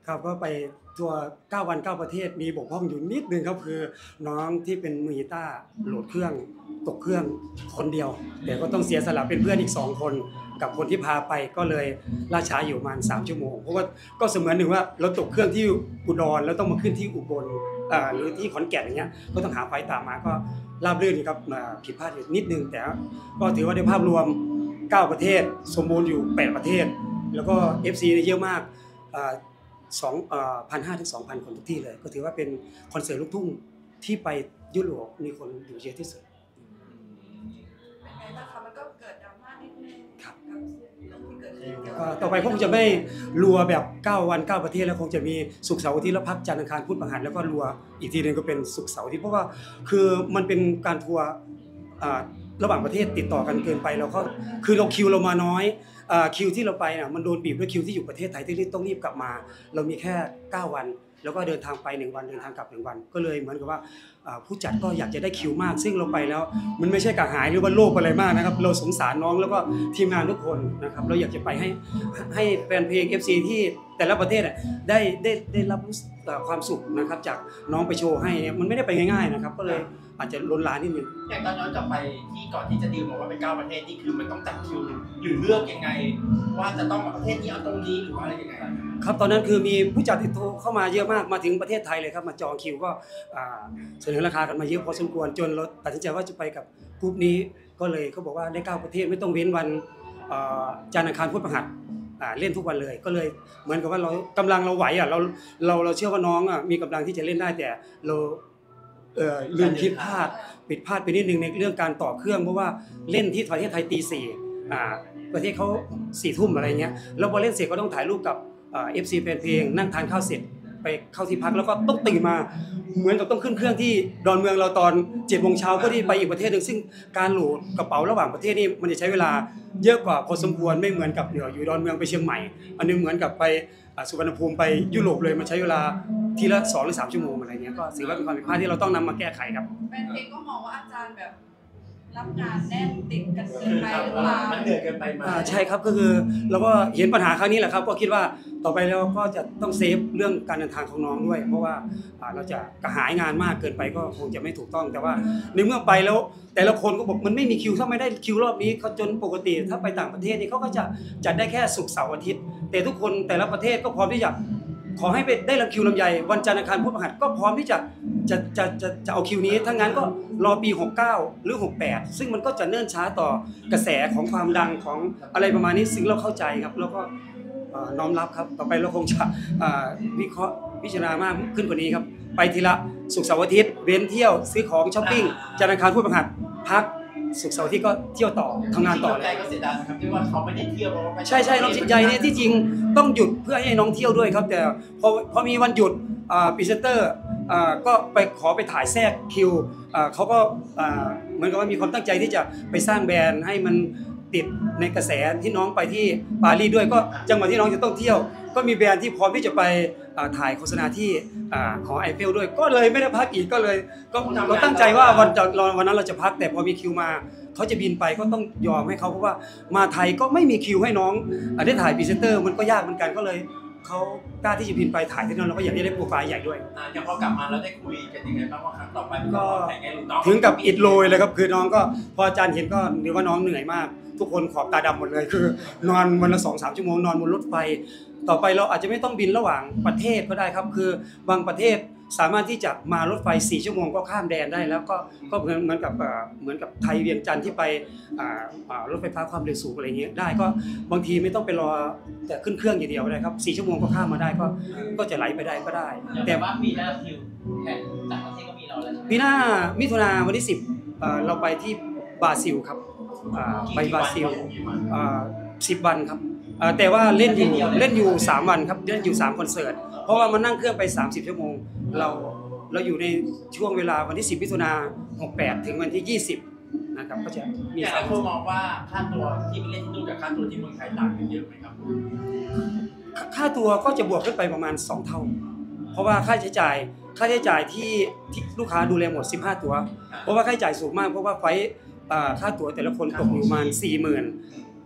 ครับก็ไปทัวร์9 วัน 9 ประเทศมีบกพร่องอยู่นิดนึงครับคือน้องที่เป็นมือกีตาร์โหลดเครื่องตกเครื่องคนเดียวแต่ก็ต้องเสียสละเป็นเพื่อนอีก2 คนกับคนที่พาไปก็เลยล่าช้าอยู่ประมาณ3 ชั่วโมงเพราะว่าก็เสมือนหนึ่งว่าเราตกเครื่องที่อุดรแล้วต้องมาขึ้นที่อุบลหรือที่ขอนแก่นอย่างเงี้ยก็ต้องหาไฟตามมาก็ราบรื่นครับผิดพลาดอยู่นิดนึงแต่ก็ถือว่าในภาพรวม9 ประเทศสมบูรณ์อยู่8 ประเทศแล้วก็ FC เยอะมาก1,500 ถึง 2,000 คนทุกที่เลยก็ถือว่าเป็นคอนเสิร์ตลูกทุ่งที่ไปยุโรปมีคนอยู่เยอะที่สุดเป็นไงบ้างคะมันก็เกิดดราม่านิดนึงครับกับเรื่องที่เกิดขึ้นต่อไปคงจะไม่รัวแบบ9 วัน 9 ประเทศแล้วคงจะมีศุกร์เสาร์อาทิตย์แล้วพักจันทร์อังคารพุธพฤหัสแล้วก็รัวอีกทีนึงก็เป็นศุกร์เสาร์อาทิตย์เพราะว่าคือมันเป็นการทัวร์ระหว่างประเทศติดต่อกันเกินไปเราก็คือเราคิวเรามาน้อยคิวที่เราไปน่ะมันโดนบีบด้วยคิวที่อยู่ประเทศไทยที่ต้องรีบกลับมาเรามีแค่9 วันแล้วก็เดินทางไป1 วันเดินทางกลับ1 วันก็เลยเหมือนกับว่าผู้จัดก็อยากจะได้คิวมากซึ่งเราไปแล้วมันไม่ใช่กระหายหรือว่าโลภอะไรมากนะครับเราสงสารน้องแล้วก็ทีมงานทุกคนนะครับเราอยากจะไปให้แฟนเพลง FC ที่แต่ละประเทศได้รับความสุขนะครับจากน้องไปโชว์ให้เนี่ยมันไม่ได้ไปง่ายๆนะครับก็เลยอาจจะล้นลานนิดนึงอย่างตอนย้อนกลับไปที่ก่อนที่จะดีลบอกว่าเป็น9 ประเทศนี่คือมันต้องจัดคิวหรือเลือกยังไงว่าจะต้องประเทศนี้เอาตรงนี้หรือว่าอะไรยังไงครับตอนนั้นคือมีผู้จัดติดโทรเข้ามาเยอะมากมาถึงประเทศไทยเลยครับมาจองคิวก็เสนอราคากันมาเยอะพอสมควรจนเราตัดสินใจว่าจะไปกับกลุ่มนี้ก็เลยเขาบอกว่าได้9 ประเทศไม่ต้องเว้นวันจันทร์อังคารพุธพฤหัสเล่นทุกวันเลยก็เลยเหมือนกับว่าเรากำลังเราไหวเราเชื่อว่าน้องมีกำลังที่จะเล่นได้แต่เราลืมคิดผิดพลาดไปนิดนึงในเรื่องการต่อเครื่องเพราะว่าเล่นที่ประเทศไทยตี 4ประเทศเขา4 ทุ่มอะไรเงี้ยแล้วพอเล่นเสร็จก็ต้องถ่ายรูปกับFC แฟนเพลงนั่งทานข้าวเสร็จไปเข้าที่พักแล้วก็ต้องตื่นมาเหมือนกับต้องขึ้นเครื่องที่ดอนเมืองเราตอน7 โมงเช้าเพื่อที่ไปอีกประเทศนึงซึ่งการโหลดกระเป๋าระหว่างประเทศนี่มันจะใช้เวลาเยอะกว่าพอสมควรไม่เหมือนกับอยู่ดอนเมืองไปเชียงใหม่อันนึงเหมือนกับไปสุวรรณภูมิไปยุโรปเลยมันใช้เวลาทีละ2 หรือ 3 ชั่วโมงอะไรเงี้ยก็ถือว่าเป็นความผิดพลาดที่เราต้องนำมาแก้ไขครับแฟนเพลงก็มองว่าอาจารย์แบบรับงานแน่นติดกันเกินไปหรือเปล่ามันเหนื่อยเกินไปมาใช่ครับก็คือเราก็เห็นปัญหาครั้งนี้แหละครับก็คิดว่าต่อไปเราก็จะต้องเซฟเรื่องการเดินทางของน้องด้วยเพราะว่าเราจะกระหายงานมากเกินไปก็คงจะไม่ถูกต้องแต่ว่าในเมื่อไปแล้วแต่ละคนก็บอกมันไม่มีคิวถ้าไม่ได้คิวรอบนี้เขาจนปกติถ้าไปต่างประเทศนี่เขาก็จะจัดได้แค่ศุกร์เสาร์อาทิตย์แต่ทุกคนแต่ละประเทศก็พร้อมที่จะขอให้ไปได้รับคิวลำไยวันจันทร์อังคารพุธพฤหัสก็พร้อมที่จะเอาคิวนี้ถ้างั้นก็รอปี69หรือ68ซึ่งมันก็จะเนิ่นช้าต่อกระแสของความดังของอะไรประมาณนี้ซึ่งเราเข้าใจครับแล้วก็น้อมรับครับต่อไปเราคงจะวิเคราะห์พิจารณามากขึ้นกว่านี้ครับไปทีละศุกร์เสาร์อาทิตย์เว้นเที่ยวซื้อของช้อปปิ้งจันทร์อังคารพุธพฤหัสพักศุกร์เสาร์อาทิตย์ก็เที่ยวต่อทำงานต่อเลยก็เสียดายนะครับที่ว่าเขาไม่ได้เที่ยวเพราะว่าใช่น้องใจเนี่ยที่จริงต้องหยุดเพื่อให้น้องเที่ยวด้วยครับแต่พอมีวันหยุดพรีเซนเตอร์ก็ไปขอไปถ่ายแทรกคิวเขาก็เหมือนกับว่ามีความตั้งใจที่จะไปสร้างแบรนด์ให้มันติดในกระแสที่น้องไปที่ปารีสด้วยก็จังหวะที่น้องจะต้องเที่ยวก็มีแบรนด์ที่พร้อมที่จะไปถ่ายโฆษณาที่หอไอเฟลด้วยก็เลยไม่ได้พักอีกก็เลยก็เราตั้งใจว่าวันนั้นเราจะพักแต่พอมีคิวมาเขาจะบินไปก็ต้องยอมให้เขาเพราะว่ามาไทยก็ไม่มีคิวให้น้องได้ถ่ายพรีเซนเตอร์มันก็ยากเหมือนกันก็เลยเขากล้าที่จะบินไปถ่ายที่นั่นเราก็อยากได้โปรไฟล์ใหญ่ด้วยอย่างพอกลับมาแล้วได้คุยกันยังไงบ้างว่าครั้งต่อไปก็ถึงกับอิดโรยเลยครับคือน้องก็พออาจารย์เห็นก็หรือว่าน้องเหนื่อยมากทุกคนขอบตาดำหมดเลยคือนอนวันละ 2-3 ชั่วโมงนอนบนรถไฟต่อไปเราอาจจะไม่ต้องบินระหว่างประเทศก็ได้ครับคือบางประเทศสามารถที่จะมารถไฟ4 ชั่วโมงก็ข้ามแดนได้แล้วก็เหมือนกับไทยเวียงจันทร์ที่ไปรถไฟฟ้าความเร็วสูงอะไรเงี้ยได้ก็บางทีไม่ต้องไปรอแต่ขึ้นเครื่องอย่างเดียวได้ครับ4 ชั่วโมงก็ข้ามมาได้ก็จะไหลไปได้ก็ได้แต่ว่าปีหน้าคิวแข่งต่างประเทศก็มีเราแล้วปีหน้ามิถุนายนวันที่10เราไปที่บราซิลครับไปบราซิล10 วันครับแต่ว่าเล่นอยู่3 วันครับเล่นอยู่3 คอนเสิร์ตเพราะว่ามันนั่งเครื่องไป30 ชั่วโมงเราอยู่ในช่วงเวลาวันที่10 มิถุนายน 68ถึงวันที่20นะครับก็จะมีหลายคนมองว่าค่าตัวที่ไปเล่นที่นู่นกับค่าตัวที่เมืองไทยต่างกันเยอะไหมครับค่าตัวก็จะบวกขึ้นไปประมาณ2 เท่าเพราะว่าค่าใช้จ่ายที่ลูกค้าดูแลหมด15 ตัวเพราะว่าค่าใช้จ่ายสูงมากเพราะว่าไฟค่าตั๋วแต่ละคนตกอยู่ประมาณ 40,000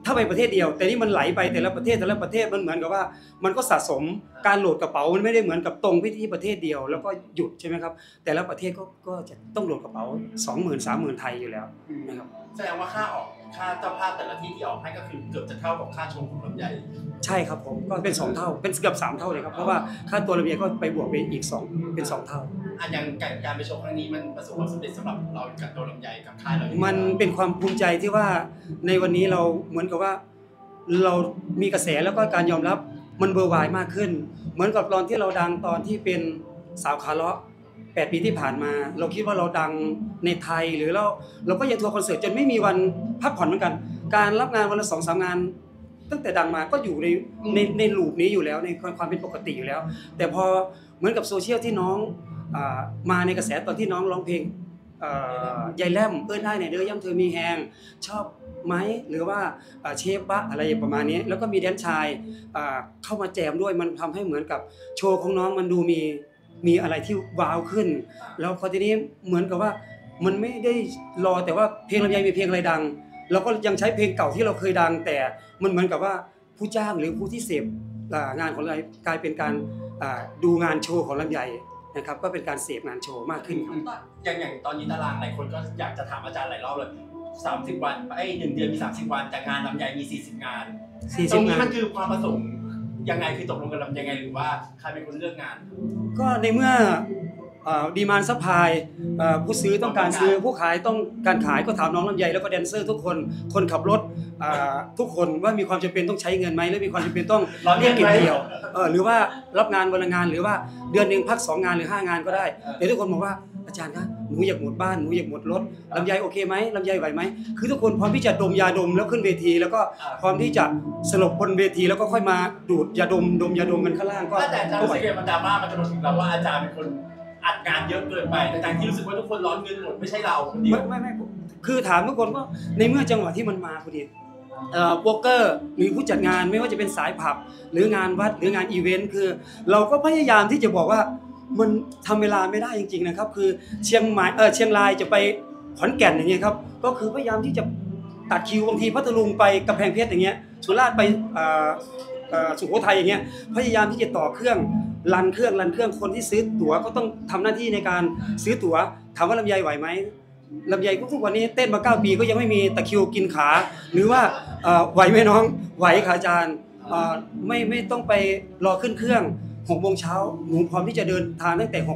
ถ้าไปประเทศเดียวแต่นี่มันไหลไปแต่ละประเทศมันเหมือนกับว่ามันก็สะสมการโหลดกระเป๋ามันไม่ได้เหมือนกับตรงไปที่ประเทศเดียวแล้วก็หยุดใช่ไหมครับแต่ละประเทศก็จะต้องโหลดกระเป๋า 20,000 30,000 ไทยอยู่แล้วนะครับแสดงว่าค่าเจ้าภาพแต่ละที่ที่ออกให้ก็คือเกือบจะเท่ากับค่าโชว์ของลำไยใช่ครับผมก็เป็น2เท่าเป็นเกือบ3เท่าเลยครับเพราะว่าค่าตัวลำไยก็ไปบวกไปอีก2เป็น2เท่าอย่างการไปโชว์ครั้งนี้มันประสบความสำเร็จสำหรับเรากับตัวลำไยกับค่ายเรามันเป็นความภูมิใจที่ว่าในวันนี้เราเหมือนกับว่าเรามีกระแสแล้วก็การยอมรับมันเบอร์ไวมากขึ้นเหมือนกับตอนที่เราดังตอนที่เป็นสาวคาร์เลาะ8 ปีที่ผ่านมาเราคิดว่าเราดังในไทยหรือเราก็ยังทัวร์คอนเสิร์ตจนไม่มีวันพักผ่อนเหมือนกันการรับงานวันละ 2-3 งานตั้งแต่ดังมาก็อยู่ในลูปนี้อยู่แล้วในความเป็นปกติอยู่แล้วแต่พอเหมือนกับโซเชียลที่น้องมาในกระแสตอนที่น้องร้องเพลงยายแลมได้เนี่ยเด้อย่ำเธอมีแฮงชอบไหมหรือว่าเชฟบะอะไรประมาณนี้แล้วก็มีแดนชายเข้ามาแจมด้วยมันทำให้เหมือนกับโชว์ของน้องมันดูมีอะไรที่ว้าวขึ้นแล้วพอทีนี้เหมือนกับว่ามันไม่ได้รอแต่ว่าเพลงลำไยมีเพลงอะไรดังเราก็ยังใช้เพลงเก่าที่เราเคยดังแต่มันเหมือนกับว่าผู้จ้างหรือผู้ที่เสพงานของลำไยกลายเป็นการดูงานโชว์ของลำไยนะครับก็เป็นการเสพงานโชว์มากขึ้นครับอย่างตอนนี้ตารางหลายคนก็อยากจะถามอาจารย์หลายรอบเลย30 วัน1 เดือนมี30 วันแต่งานลำไยมี40 งานตรงนี้มันคือความประสงค์ยังไงคือตกลงกันลำยังไงหรือว่าใครเป็นคนเลือกงานก็ในเมื่อดีมานด์ซัพพลายผู้ซื้อต้องการซื้อผู้ขายต้องการขายก็ถามน้องลำไยแล้วก็แดนเซอร์ทุกคนคนขับรถทุกคนว่ามีความจำเป็นต้องใช้เงินไหมหรือมีความจำเป็นต้องเรียกเก็บเดี่ยวหรือว่ารับงานวันละงานหรือว่าเดือนนึงพัก2 งานหรือ5 งานก็ได้แต่ทุกคนบอกว่าอาจารย์คะหนูอยากหมดบ้านหนูอยากหมดรถลำไยโอเคไหมลำไยไหวไหมคือทุกคนพร้อมที่จะดมยาดมแล้วขึ้นเวทีแล้วก็พร้อมที่จะสลบบนเวทีแล้วก็ค่อยมาดูดยาดมยาดมกันข้างล่างก็แต่อาจารย์รู้สึกมันดราม่ามันจะมาถึงเราว่าอาจารย์เป็นคนอัดงานเยอะเกินไปแต่ที่รู้สึกว่าทุกคนร้อนเงินหมดไม่ใช่เราคนเดียวไม่คือถามทุกคนว่าในเมื่อจังหวะที่มันมาพอดีโป๊กเกอร์หรือผู้จัดงานไม่ว่าจะเป็นสายผับหรืองานวัดหรืองานอีเวนต์คือเราก็พยายามที่จะบอกว่ามันทำเวลาไม่ได้จริงๆนะครับคือเชียงรายจะไปขอนแก่นอย่างเงี้ยครับก็คือพยายามที่จะตัดคิวบางทีพัทลุงไปกำแพงเพชรอย่างเงี้ยสุราษฎร์ไปสุโขทัยอย่างเงี้ยพยายามที่จะต่อเครื่องรันเครื่องคนที่ซื้อตั๋วก็ต้องทำหน้าที่ในการซื้อตั๋วถามว่าลำไยไหวไหมลำไยทุกวันนี้เต้นมา9 ปีก็ยังไม่มีตะคริวกินขาหรือว่าไหวไหมน้องไหวค่ะอาจารย์ไม่ต้องไปรอขึ้นเครื่อง6 โมงเช้าหนูพร้อมที่จะเดินทางตั้งแต่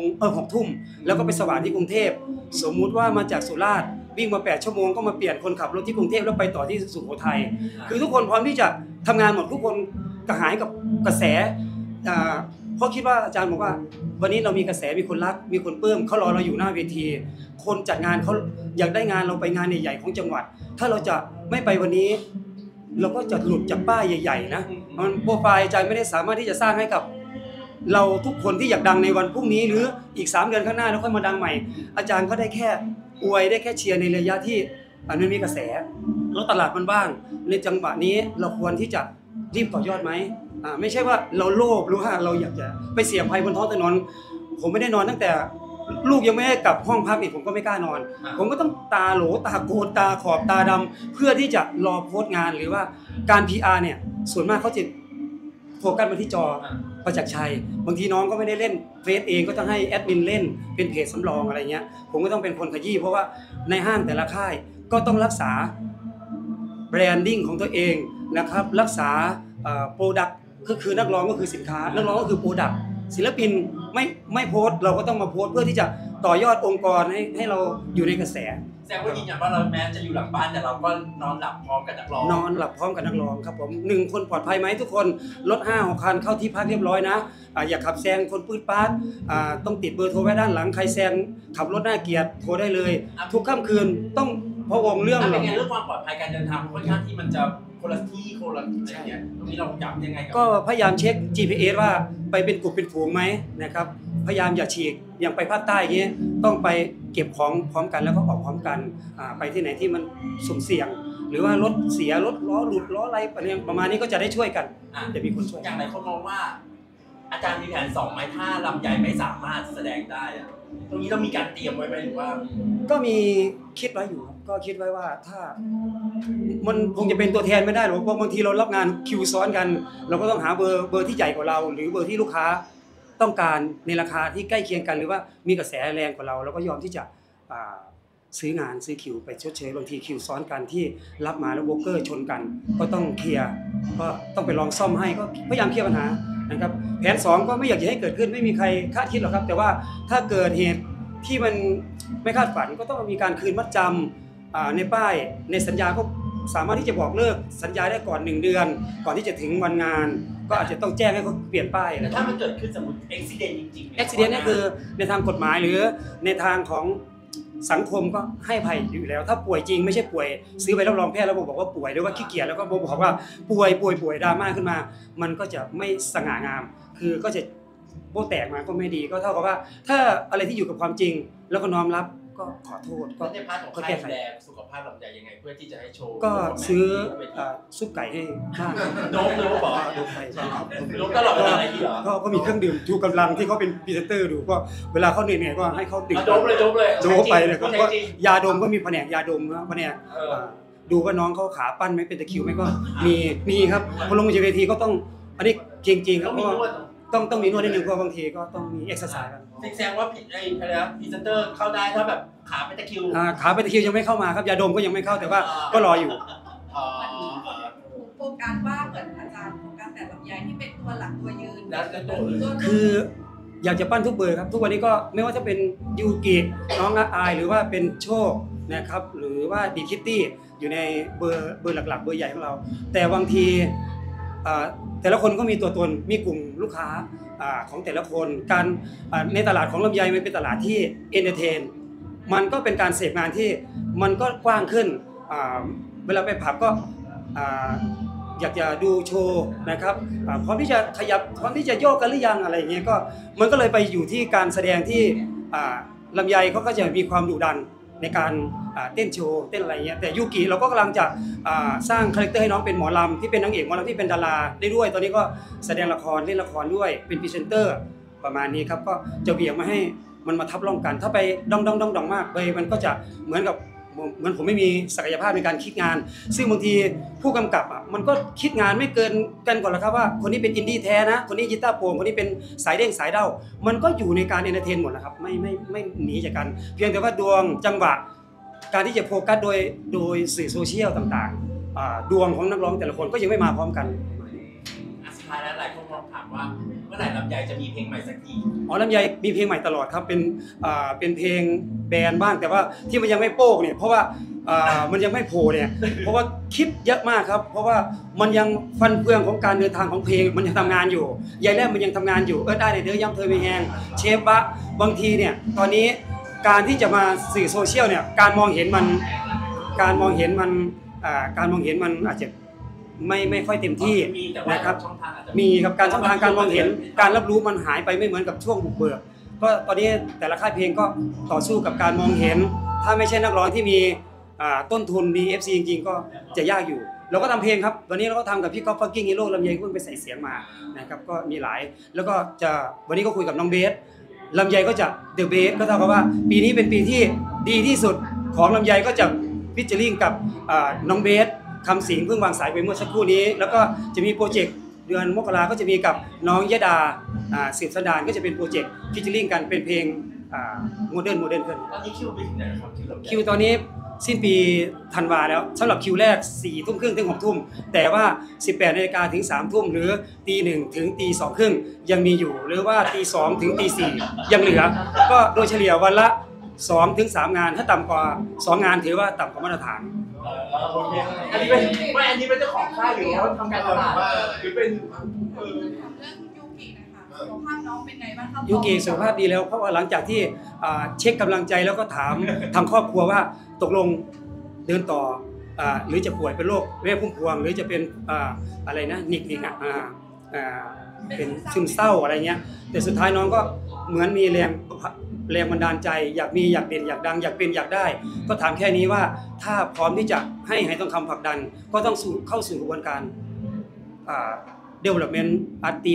6 ทุ่มแล้วก็ไปสว่างที่กรุงเทพสมมุติว่ามาจากสุราษฎร์วิ่งมา8 ชั่วโมงก็มาเปลี่ยนคนขับรถที่กรุงเทพแล้วไปต่อที่สุโขทัยคือทุกคนพร้อมที่จะทำงานหมดทุกคนกระหายกับกระแสเพราะคิดว่าอาจารย์บอกว่าวันนี้เรามีกระแสมีคนรักมีคนปลื้มเขารอเราอยู่หน้าเวทีคนจัดงานเขาอยากได้งานเราไปงานใหญ่ๆของจังหวัดถ้าเราจะไม่ไปวันนี้เราก็จะหลุดจากป้ายใหญ่ๆนะมันโปรไฟล์อาจารย์ไม่ได้สามารถที่จะสร้างให้กับเราทุกคนที่อยากดังในวันพรุ่งนี้หรืออีก3 เดือนข้างหน้าแล้วค่อยมาดังใหม่อาจารย์ก็ได้แค่อวยได้แค่เชียร์ในระยะที่มันมีกระแสแล้วตลาดมันบ้างในจังหวะนี้เราควรที่จะรีบต่อยอดไหมไม่ใช่ว่าเราโลภหรือว่าเราอยากจะไปเสี่ยงภัยบนท้องถนนผมไม่ได้นอนตั้งแต่ลูกยังไม่ได้กลับห้องพักนี่ผมก็ไม่กล้านอนผมก็ต้องตาโหลตาโกนตาขอบตาดำเพื่อที่จะรอโพสต์งานหรือว่าการ PR เนี่ยส่วนมากเขาจะโฟกัสมาที่จอประจักษ์ชัยบางทีน้องก็ไม่ได้เล่นเฟซเองก็ต้องให้แอดมินเล่นเป็นเพจสำรองอะไรเงี้ยผมก็ต้องเป็นคนขยี้เพราะว่าในห้างแต่ละค่ายก็ต้องรักษาแบรนดิ้งของตัวเองนะครับรักษาโปรดักต์ก็คือนักร้องก็คือสินค้านักร้องก็คือโปรดักต์ศิลปินไม่โพสต์เราก็ต้องมาโพสต์เพื่อที่จะต่อยอดองค์กรให้เราอยู่ในกระแสแสดงว่ายืนยันว่าเราแม้จะอยู่หลังบ้านแต่เราก็นอนหลับพร้อมกับนักร้องนอนหลับพร้อมกับนักร้องครับผม1 คนปลอดภัยไหมทุกคนรถ5-6 คันเข้าที่พักเรียบร้อยนะอย่าขับแซงคนปื้ดป๊าดต้องติดเบอร์โทรไว้ด้านหลังใครแซงขับรถน่าเกลียดโทรได้เลยทุกค่ำคืนต้องพะวงเรื่องเป็นไงเรื่องความปลอดภัยการเดินทางค่อนข้างที่มันจะคนละที่คนละอะไรเงี้ยตรงนี้เราย้ำยังไงก็พยายามเช็ค GPS ว่าไปเป็นกลุ่มเป็นฝูงไหมนะครับพยายามอย่าฉีกอย่างไปภาคใต้อย่างเงี้ยต้องไปเก็บของพร้อมกันแล้วก็ออกพร้อมกันไปที่ไหนที่มันสุ่มเสี่ยงหรือว่ารถเสียรถล้อหลุดล้ออะไรประมาณนี้ก็จะได้ช่วยกันจะมีคนช่วยอย่างไรคนมองว่าอาจารย์มีแผน2ไหมถ้าลำไยไม่สามารถแสดงได้อะตรงนี้เรามีการเตรียมไว้ไหมหรือว่าก็มีคิดไว้อยู่ครับก็คิดไว้ว่าถ้ามันคงจะเป็นตัวแทนไม่ได้หรอกเพราะบางทีเรารับงานคิวซ้อนกันเราก็ต้องหาเบอร์ที่ใหญ่กว่าเราหรือเบอร์ที่ลูกค้าต้องการในราคาที่ใกล้เคียงกันหรือว่ามีกระแสแรงกว่าเราก็ยอมที่จะซื้องานซื้อคิวไปชดเชยบางทีคิวซ้อนกันที่รับมาแล้วโบรกเกอร์ชนกันก็ต้องเคลียร์ก็ต้องไปลองซ่อมให้ก็พยายามเคลียร์ปัญหานะครับแผน2ก็ไม่อยากจะให้เกิดขึ้นไม่มีใครคาดคิดหรอกครับแต่ว่าถ้าเกิดเหตุที่มันไม่คาดฝันก็ต้องมีการคืนมัดจำในป้ายในสัญญาก็สามารถที่จะบอกเลิกสัญญาได้ก่อน1 เดือนก่อนที่จะถึงวันงานก็อาจจะต้องแจ้งให้เขาเปลี่ยนป้ายแต่ถ้ามันเกิดขึ้นสมมติอุบัติเหตุจริงๆอุบัติเหตุนี่คือในทางกฎหมายหรือในทางของสังคมก็ให้ภัยอยู่แล้วถ้าป่วยจริงไม่ใช่ป่วยซื้อใบรับรองแพทย์แล้วบอกว่าป่วยหรือว่าขี้เกียจแล้วก็บอกว่าป่วยดราม่าขึ้นมามันก็จะไม่สง่างามคือก็จะโป๊ะแตกมาก็ไม่ดีก็เท่ากับว่าถ้าอะไรที่อยู่กับความจริงแล้วก็น้อมรับก็ขอโทษก็ในพาร์ทของการดูแลสุขภาพลำไยยังไงเพื่อที่จะให้โชว์ก็ซื้อซุปไก่ให้บ้างโดมเลยว่าบอกโดมไปใช่ครับโดมตลอดเวลาอะไรที่เหรอก็มีเครื่องดื่มชูกำลังที่เขาเป็นพรีเซนเตอร์ดูก็เวลาเขาเหนื่อยก็ให้เขาดื่มโดมเลยโดมไปเลยครับก็ยาดมก็มีแผนกยาดมนะแผนกดูว่าน้องเขาขาปั้นไม่เป็นตะคิวไหมก็มีครับพอลงจากเวทีก็ต้องอันนี้จริงๆครับเพราะต้องมีนวดนิดนึงเพราะบางทีก็ต้องมีเอ็กซ์ไซส์กันแสดงว่าอะไรนะพรีเซนเตอร์เข้าได้ถ้าแบบขาเป็นตะคิวขาเป็นตะคิวยังไม่เข้ามาครับยาดมก็ยังไม่เข้าแต่ว่าก็รออยู่โฟกัสว่าเหมือนอาจารย์โฟกัสแต่ลำไยที่เป็นตัวหลักตัวยืนคืออยากจะปั้นทุกเบอร์ครับทุกวันนี้ก็ไม่ว่าจะเป็นยูกิน้องนักอายหรือว่าเป็นโชคนะครับหรือว่าดีคิตตี้อยู่ในเบอร์หลักๆเบอร์ใหญ่ของเราแต่บางทีแต่ละคนก็มีตัวตนมีกลุ่มลูกค้าของแต่ละคนการในตลาดของลำไยมันเป็นตลาดที่เอนเตอร์เทนมันก็เป็นการเสพงานที่มันก็กว้างขึ้นเวลาไปผับก็อยากจะดูโชว์นะครับพร้อมที่จะขยับพร้อมที่จะโยกกันหรือยังอะไรอย่างเงี้ยก็มันก็เลยไปอยู่ที่การแสดงที่ลำไยเขาก็จะมีความดุดันในการเต้นโชว์เต้นอะไรเงี้ยแต่ยูกิเราก็กำลังจะสร้างคาแรคเตอร์ให้น้องเป็นหมอลำที่เป็นนางเอกหมอลำที่เป็นดาราได้ด้วยตอนนี้ก็แสดงละครเล่นละครด้วยเป็นพรีเซนเตอร์ประมาณนี้ครับก็จะเบี่ยงมาให้มันมาทับร่องกันถ้าไปดองมากไปมันก็จะเหมือนผมไม่มีศักยภาพในการคิดงานซึ่งบางทีผู้กำกับมันก็คิดงานไม่เกินกันก่อนหรอกครับว่าคนนี้เป็นอินดี้แท้นะคนนี้กีตาร์โปร่งคนนี้เป็นสายเด้งสายเด้ามันก็อยู่ในการเอนเตอร์เทนหมดนะครับไม่หนีจากกันเพียงแต่ว่าดวงจังหวะการที่จะโฟกัสโดยสื่อโซเชียลต่างๆดวงของนักร้องแต่ละคนก็ยังไม่มาพร้อมกันสุดท้ายแล้วหลายคนถามว่าเมื่อไหร่ลำไยจะมีเพลงใหม่สักทีลำไยมีเพลงใหม่ตลอดครับเป็นเพลงแบนบ้างแต่ว่าที่มันยังไม่โป๊กเนี่ยเพราะว่ามันยังไม่โผล่เนี่ยเพราะว่าคิดเยอะมากครับเพราะว่ามันยังฟันเฟืองของการเดินทางของเพลงมันยังทำงานอยู่ยายแรกมันยังทำงานอยู่ได้ในเธอย้ำเธอไม่แห้งเชฟบะบางทีเนี่ยตอนนี้การที่จะมาสื่อโซเชียลเนี่ยการมองเห็นมันอาจจะไม่ค่อยเต็มที่นะครับมีครับการช่องทางการมองเห็นการรับรู้มันหายไปไม่เหมือนกับช่วงบุกเบิกก็ตอนนี้แต่ละค่ายเพลงก็ต่อสู้กับการมองเห็นถ้าไม่ใช่นักร้องที่มีต้นทุนมี FC จริงๆก็จะยากอยู่เราก็ทำเพลงครับวันนี้เราก็ทำกับพี่ก๊อฟฟักกิ้งฮีโร่ลำไยเพิ่งไปใส่เสียงมานะครับก็มีหลายแล้วก็จะวันนี้ก็คุยกับน้องเบสลำไยก็จะเดอะเบสก็เท่ากับว่าปีนี้เป็นปีที่ดีที่สุดของลำไยก็จะฟิชเชอริ่งกับน้องเบสคำสิงเพิ่งวางสายไปเมื่อสักครู่นี้แล้วก็จะมีโปรเจกต์เดือนมกราก็จะมีกับน้องยดาสืบสันดานก็จะเป็นโปรเจกต์ฟิชเชอริ่งกันเป็นเพลงโมเดิร์นขึ้นตอนนี้คิวไปถึงไหนครับคิวตอนนี้สิ้นปีธันวาแล้วสำหรับคิวแรก 4 ทุ่มครึ่งถึง 6 ทุ่มแต่ว่า 18 นาฬิกาถึง 3 ทุ่มหรือ 1 ถึง 2 ครึ่งยังมีอยู่หรือว่า 2 ถึง 4 ยังเหลือก็โดยเฉลี่ยวันละ 2 ถึง 3 งานถ้าต่ำกว่า 2 งานถือว่าต่ำกว่ามาตรฐานอันนี้เป็นเจ้าของค่ายหรือว่าทำการตลาดหรือเป็นเรื่องยูกินะคะสุขภาพน้องเป็นไงบ้างครับยูกิสุขภาพดีแล้วเพราะว่าหลังจากที่เช็คกำลังใจแล้วก็ถามทางครอบครัวว่าตกลงเดินต่อหรือจะป่วยเป็นโรคแม่พุ่มพวงหรือจะเป็นอะไรนะนิกเป็นซึมเศร้าอะไรเงี้ยแต่สุดท้ายน้องก็เหมือนมีแรงบันดาลใจอยากมีอยากเด่นอยากดังอยากเป็นอยากได้ก็ถามแค่นี้ว่าถ้าพร้อมที่จะให้ทองคำผลักดันก็ต้องเข้าสู่กระบวนการdevelopment artist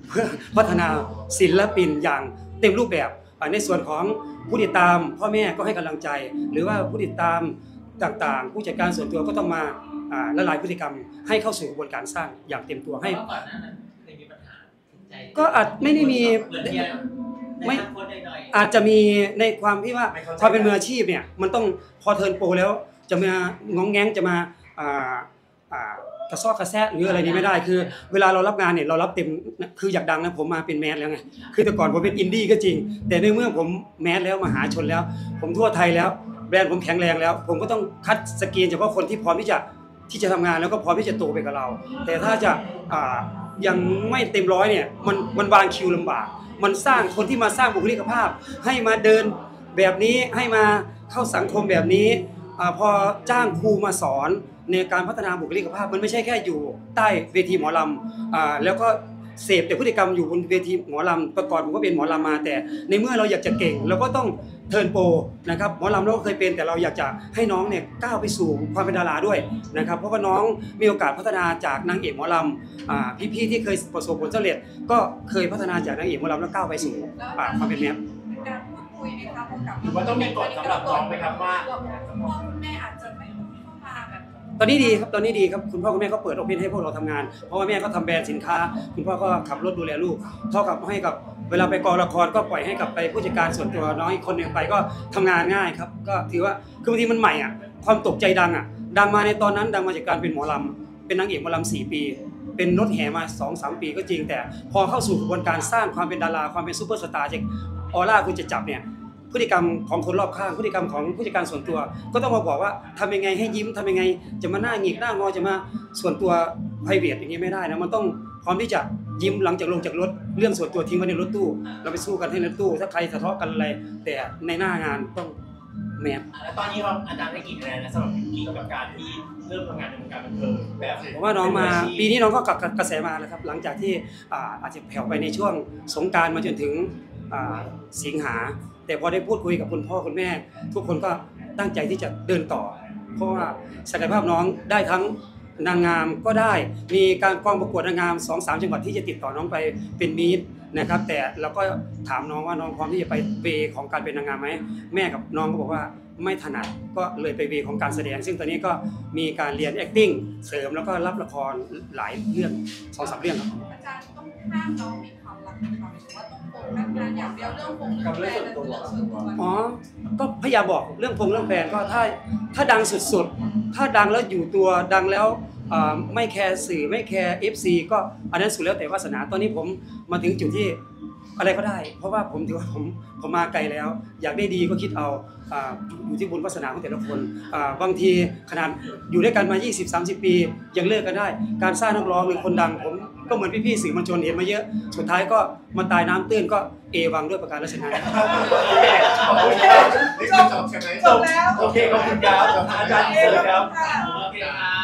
เพื่อพัฒนาศิลปินอย่างเต็มรูปแบบในส่วนของผู้ติดตามพ่อแม่ก็ให้กำลังใจ หรือว่าผู้ติดตามต่างๆผู้จัดการส่วนตัวก็ต้องมาละลายพฤติกรรมให้เข้าสู่กระบวนการสร้างอย่างเต็มตัวให้เพราะก่อนหน้านั้นเคยมีปัญหาใจก็อาจไม่ได้มีเหมือนเดียวในทางโพสต์หน่อยอาจจะมีในความที่ว่าความเป็นมืออาชีพเนี่ยมันต้องพอเทิร์นโปรแล้วจะมางองแงงจะมากระซอกกระแซะหรืออะไรนี้ไม่ได้คือเวลาเรารับงานเนี่ยเรารับเต็มคืออยากดังนะผมมาเป็นแมสแล้วไงคือแต่ก่อนผมเป็นอินดี้ก็จริงแต่ในเมื่อผมแมสแล้วมหาชนแล้วผมทั่วไทยแล้วแบรนด์ผมแข็งแรงแล้วผมก็ต้องคัดสกรีนเฉพาะคนที่พร้อมที่จะทำงานแล้วก็พร้อมที่จะโตไปกับเราแต่ถ้าจะยังไม่เต็มร้อยเนี่ยมันวางคิวลำบากมันสร้างคนที่มาสร้างบุคลิกภาพให้มาเดินแบบนี้ให้มาเข้าสังคมแบบนี้พอจ้างครูมาสอนในการพัฒนาบุคลิกภาพมันไม่ใช่แค่อยู่ใต้เวทีหมอลำแล้วก็เสพแต่พฤติกรรมอยู่บนเวทีหมอลำประกอบผมก็เป็นหมอลำมาแต่ในเมื่อเราอยากจะเก่งเราก็ต้องเทิร์นโปรนะครับหมอลำเราก็เคยเป็นแต่เราอยากจะให้น้องเนี่ยก้าวไปสู่ความเป็นดาราด้วยนะครับเพราะว่าน้องมีโอกาสพัฒนาจากนางเอกหมอลำพี่ๆที่เคยประสบผลสำเร็จก็เคยพัฒนาจากนางเอกหมอลำแล้วก้าวไปสู่ความเป็นแมสการพูดคุยไหมคะพอกับหรือว่าต้องมีกฎสำหรับน้องไหมครับว่าพ่อคุณแม่อาจจะไม่เข้ามาแบบตอนนี้ดีครับคุณพ่อคุณแม่ก็เปิดโอเพนให้พวกเราทำงานเพราะว่าแม่ก็ทำแบรนด์สินค้าคุณพ่อก็ขับรถดูแลลูกเท่ากับให้กับเวลาไปกองละครก็ปล่อยให้กับไปผู้จัดการส่วนตัวน้องอีกคนหนึ่งไปก็ทำงานง่ายครับก็ถือว่าคือบางทีมันใหม่อ่ะความตกใจดังมาในตอนนั้นดังมาจากการเป็นหมอลำเป็นนางเอกหมอลำ4 ปีเป็นรถแห่มา 2-3 ปีก็จริงแต่พอเข้าสู่กระบวนการสร้างความเป็นดาราความเป็นซูเปอร์สตาร์จากออร่าคุณจะจับเนี่ยพฤติกรรมของคนรอบข้างพฤติกรรมของผู้จัดการส่วนตัวก็ต้องมาบอกว่าทำยังไงให้ยิ้มทำยังไงจะมาหน้าหงิกหน้างอจะมาส่วนตัวไพรเวทอย่างนี้ไม่ได้นะมันต้องพร้อมที่จะยิ้มหลังจากลงจากรถเรื่องส่วนตัวทิ้งไว้ในรถตู้เราไปสู้กันให้ในรถตู้ถ้าใครทะเลาะกันอะไรแต่ในหน้างานต้องแมสแล้วตอนนี้เราอาจารย์ให้กี่คะแนนนะสำหรับพิงกี้กับการที่เริ่มทำงานในวงการบันเทิงแบบผมว่าน้องมาปีนี้น้องก็กลับกระแสมาแล้วครับหลังจากที่อาจจะแผ่วไปในช่วงสงกรานต์มาจนถึงสิงหาแต่พอได้พูดคุยกับคุณพ่อคุณแม่ทุกคนก็ตั้งใจที่จะเดินต่อเพราะว่าศักยภาพน้องได้ทั้งนางงามก็ได้มีการกองประกวดนางงาม 2-3 จังหวัดที่จะติดต่อน้องไปเป็นมีตนะครับแต่เราก็ถามน้องว่าน้องพร้อมที่จะไปเวของการเป็นนางงามไหมแม่กับน้องก็บอกว่าไม่ถนัดก็เลยไปเวของการแสดงซึ่งตอนนี้ก็มีการเรียน acting เสริมแล้วก็รับละครหลายเรื่อง 2-3 เรื่องครับอาจารย์ต้องห้ามน้องมีความรักในความหรือว่าต้องโฟกัสงานอย่างเดียวเรื่องวงเรื่องแฟนและเรื่องส่วนตัวอ๋อก็พยายามบอกเรื่องเรื่องแฟนก็ถ้าดังสุดๆถ้าดังแล้วอยู่ตัวดังแล้วไม่แคร์สื่อไม่แคร์ FC ก็อันนั้นสุดแล้วแต่วาสนาตอนนี้ผมมาถึงจุดที่อะไรก็ได้เพราะว่าผมถือว่าผมมาไกลแล้วอยากได้ดีก็คิดเอาอยู่ที่บุญวาสนาของแต่ละคนบางทีขนาดอยู่ด้วยกันมา 20-30 ปียังเลิกกันได้การสร้างนักร้องหรือคนดังผมก็เหมือนพี่ๆสื่อมวลชนเห็นมาเยอะสุดท้ายก็มาตายน้ำตื้นก็เอวังด้วยประการราชการจบแล้วโอเคขอบคุณครับอาจารย์เสริมครับโอเคครับ